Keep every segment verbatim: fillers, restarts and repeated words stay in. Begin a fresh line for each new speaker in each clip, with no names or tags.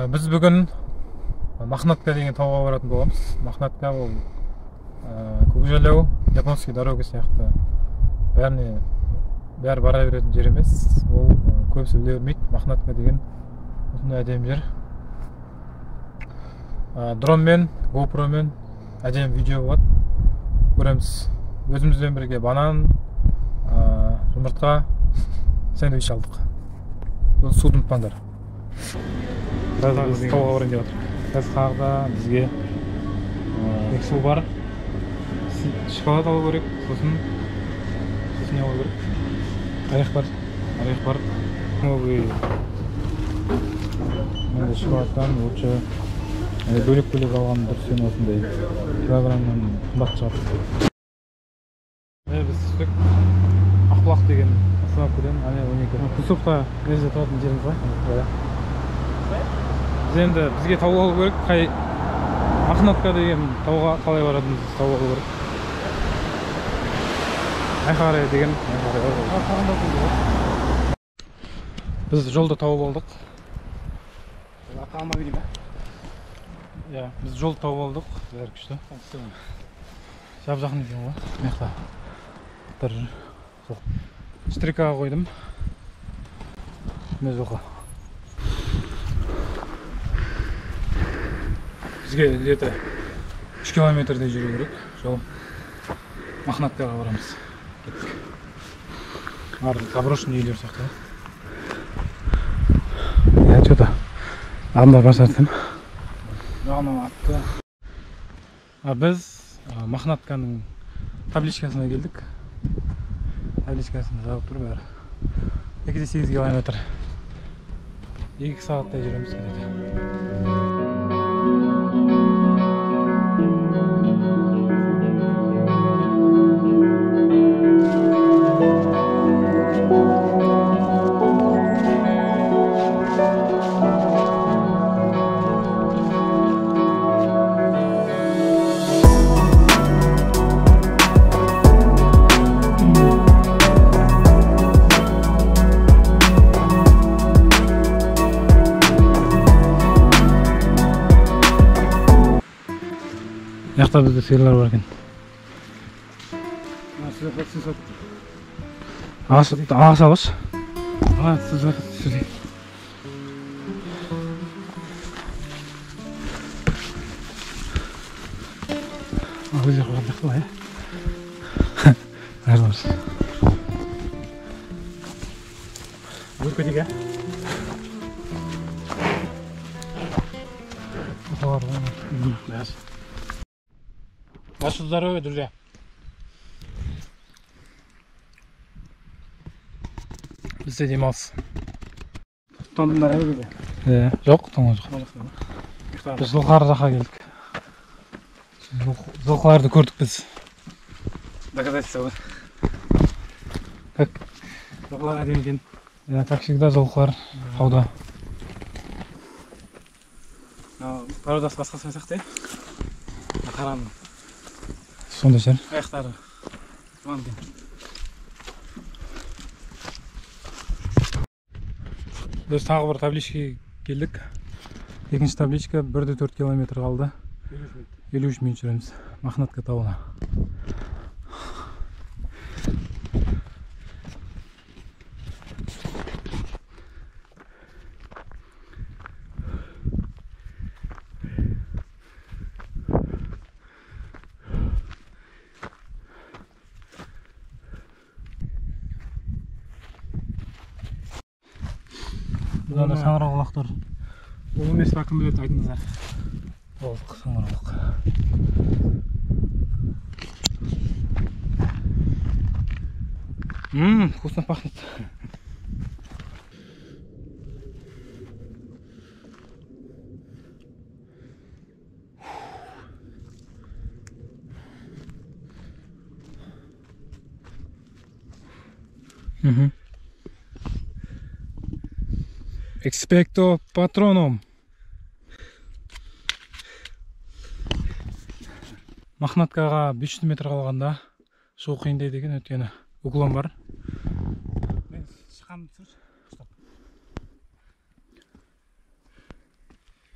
Біз бүгін Махнатка деген тауға баратын боламыз. Махнатка ол көкжайлау, японский дорога сияқты бәріне бәрі бара беретін жер емес. Ол көбісі біле бермейді. Махнатка деген осындай әдемі жер. Дронмен, GoProмен әдемі видео болады. Көреміз. Өзімізбен бірге банан, жұмыртқа, сэндвич алдық. Суды ұмытпаңдар. Біз тауға барайын деп жатыр. Қазір қағда бізге су бар. Шоколад алу керек, сосын сосын не алу керек. Орех бар, орех бар. Новый шоколадтан лучше бөлек-бөлек алған дұрыс екен, осындай килограммнан қымбат шығады. Біз түстік Ақбұлақ деген остановкадан, ане он екі. Кусовка лезде тұратын жеріміз ғой. Біз енді бізге тау алу керек, қай Махнатка деген тауға қалай баратынымызды тау алу керек. Айқаре деген біз жолды тауып алдық.
Аталма берейін ба?
Иә, біз жолды тауып алдық. Бәрі күшті. Жап жақын екен ғой. Мақта. Бір штрикаға қойдым. Мез оқа. Бізге где-то үш километрдей жүру керек. Жол Махнаткаға барамыз. Барлық заброшенный үйлер сияқты. Я что-то анда басатын. Жағына атты. Біз Махнатканың табличкасына келдік. Табличкасында жазып тұр бәрі. екі де сегіз километр. екі сағаттай жүреміз кетеді. Яқта бізде сиырлар бар екен. Ағаш алыш. Ағаш сіз сүрей. Ағыз жақ бар жақты ба, е? Әрдіміз. Бұр көтек, е? Бұр бар. Ваше здоровье, друзья. Бізде демалыс.
Тондың бәрі өбеде?
Е, жоқ, тоңы жоқ. Біз жылқылар жаққа келдік. Жылқыларды көрдік біз.
Доказательство.
Как?
Жылқылар әдемі екен.
Как всегда, жылқылар тауда.
Пародасы басқа сойсақ те? Қараның.
Сонда жер.
Аяқтары. Жуан екен.
Біз тағы бір табличкаға келдік. Екінші табличка бір де төрт километр қалды. елу үш минут жүреміз. Махнатка тауына. Бұланда саңырауқұлақтар.
Ол емес па, кім біледі, айтыңыздар.
Олық, саңырауқұлақ. Ммм, вкусно пахнет. Угу. Expecto patronum. Махнаткаға бес жүз метр қалғанда шығу қиындай деген, өйткені уклон бар.
Мен шыққанымды түсірші.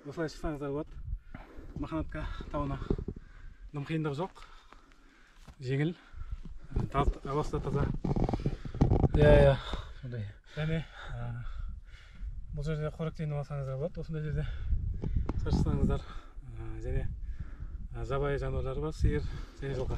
осылай шықсаңыздар болады. Махнатка тауына дым қиындық жоқ. Жеңіл. Ауасы да таза.
Иә, иә. Сондай.
Және бұл жерде қоректеніп алсаңыздар болады. Осындай жерде шықсаңыздар. Және жабайы жануарлар бар, сиыр және жылқы.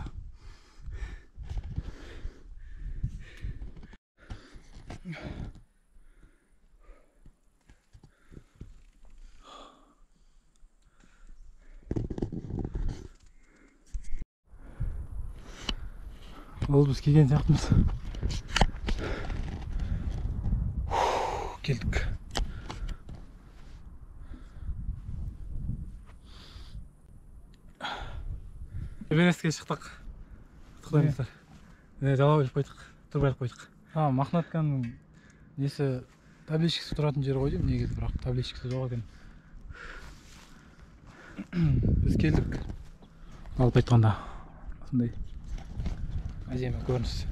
Ол біз келген сияқтымыз. Келдік.
Эверестке шықтық. Құттықтаймыздар. Жала өліп қойдық, тұрбайлық қойдық.
А, Махнатканың несі табличкасы тұратын жері ғой деймін негізі, бірақ табличкасы жоқ екен. Біз келдік.
Алып айтқанда
Осындай әдемі көрініс.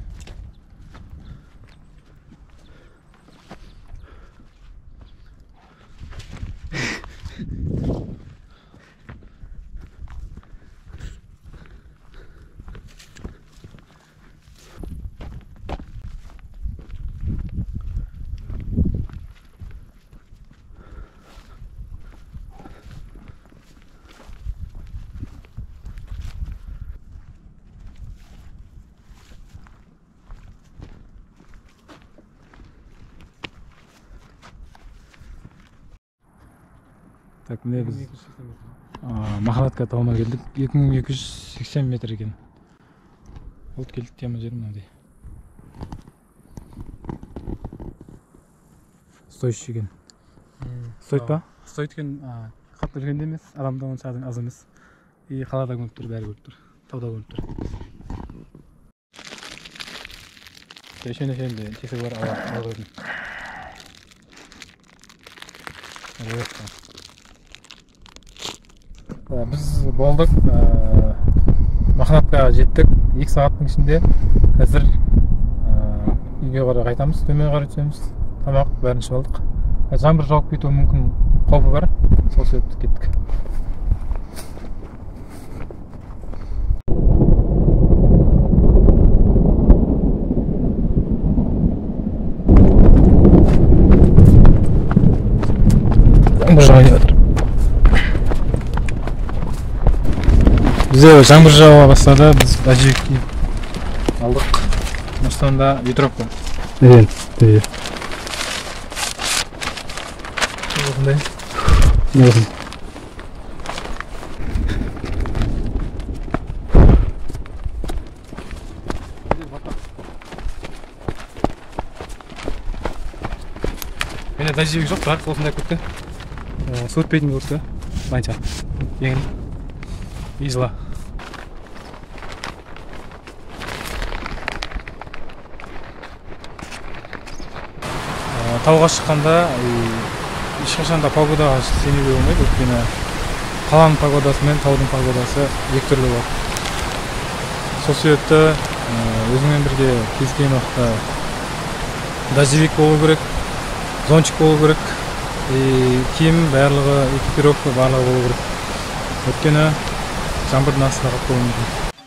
Так, міне біз Махнатка тауына келдік. екі мың екі жүз сексен метр екен. От келдік тема жері мынандай. Стоящий екен. Стоит па?
Стоит екен, қатты жүргенде емес, адамда онша аз емес. И қалада көрініп тұр, бәрі көрініп тұр. Тауда көрініп тұр.
Еще енді тесігі бар ала көрдім. Біз болдық, Махнатқа жеттік. екі сағаттың ішінде қазір үйге қарай қайтамыз, төмен қарай түсеміз. Тамақ бәрін ішіп алдық. Жаңбыр жауып кетуі мүмкін қаупі бар, сол себепті кеттік. Жаңбыр жауып жатыр. Бізде жаңбыр жауа бастады, біз дождевик киіп алдық. Осында ветровка.
Иә, иә.
Осындай.
Осындай.
Менде дождевик жоқ, бірақ осындай көтті.
Су өтпейтін көтті. Банча. Еңіл. Изла.
Тауға шыққанда ешқашанда погодаға сенуге болмайды, өйткені қаланың погодасы мен таудың погодасы екі түрлі болады. Сол себепті өзіңмен бірге кез келген уақытта дождевик болу керек, зонтик болу керек, киім барлығы, экипировка барлығы болу керек. Өйткені жаңбырдың астында қалып қалуы мүмкін.